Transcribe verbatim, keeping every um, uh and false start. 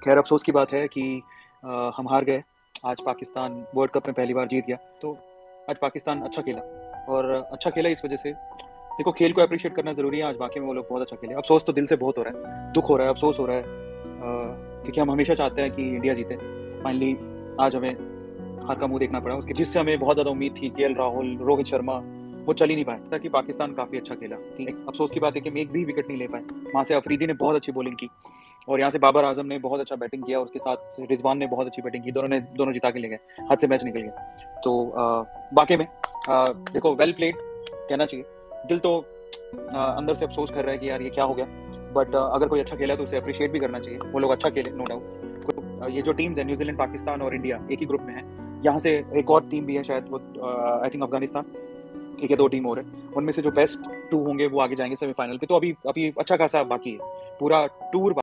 खैर अफ़सोस की बात है कि अ, हम हार गए। आज पाकिस्तान वर्ल्ड कप में पहली बार जीत गया। तो आज पाकिस्तान अच्छा खेला और अच्छा खेला इस वज़ह से देखो खेल को एप्रिशिएट करना ज़रूरी है, आज वाक़ई में वो लोग बहुत अच्छा खेले। अफ़सोस तो दिल से बहुत हो रहा है, दुःख हो रहा है, अफ़सोस हो रहा है अ, क्योंकि हम हमेशा चाहते हैं कि इंडिया जीते। फाइनली आज हमें हार का मुँह देखना पड़ा उसके जिससे हमें बहुत ज़्यादा उम्मीद थी, केएल राहुल, रोहित शर्मा, वो चल ही नहीं पाए। ताकि पाकिस्तान काफ़ी अच्छा खेला। एक अफ़सोस की बात है कि हम एक भी विकेट नहीं ले पाए। वहाँ से अफ़रीदी ने बहुत अच्छी बॉलिंग की और यहाँ से बाबर आज़म ने बहुत अच्छा बैटिंग किया, उसके साथ रिज़वान ने बहुत अच्छी बैटिंग की, दोनों ने दोनों जिता के ले गए, हाथ से मैच निकल गया। तो अ, वाक़ई में अ, देखो वेल प्लेड कहना चाहिए। दिल तो अ, अंदर से अफ़सोस कर रहा है कि यार ये क्या हो गया? बट अगर कोई अच्छा खेला है तो उसे एप्रिशिएट भी करना चाहिए। वो लोग अच्छा खेले नो डाउट। ये जो टीम्स हैं न्यूज़ीलैंड, पाकिस्तान और इंडिया एक ही ग्रुप में है। यहाँ से एक और टीम भी है शायद वो अ, आई थिंक अफ़गानिस्तान, एक या दो टीम और है। उनमें से जो बेस्ट टू होंगे वो आगे जाएँगे सेमीफ़ाइनल पे। तो अभी अभी अच्छा खासा बाकी है। पूरा टूर बा